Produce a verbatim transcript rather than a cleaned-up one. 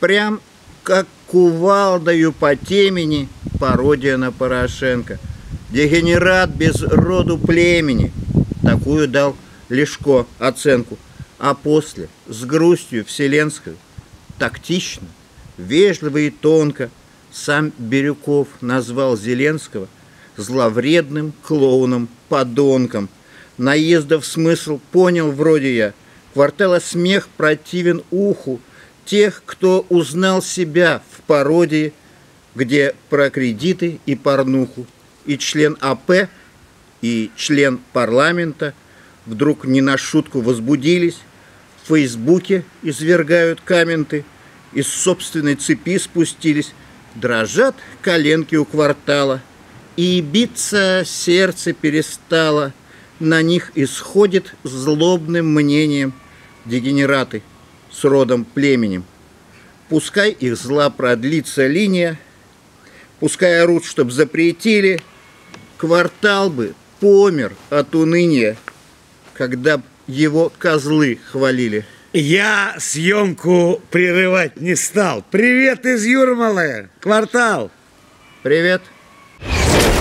Прям как кувалдою по темени пародия на Порошенко. Дегенерат без роду племени. Такую дал Лешко оценку. А после, с грустью вселенской, тактично, вежливо и тонко, сам Бирюков назвал Зеленского зловредным клоуном-подонком. Наездов смысл понял вроде я. Квартала смех противен уху тех, кто узнал себя в пародии, где про кредиты и порнуху. И член АП, и член парламента вдруг не на шутку возбудились, в Фейсбуке извергают комменты, из собственной цепи спустились, дрожат коленки у Квартала, и биться сердце перестало, на них исходит злобным мнением дегенераты с родом племенем. Пускай их зла продлится линия, пускай орут, чтоб запретили, Квартал бы помер от уныния, когда б его козлы хвалили. Я съемку прерывать не стал. Привет из Юрмалы, Квартал. Привет.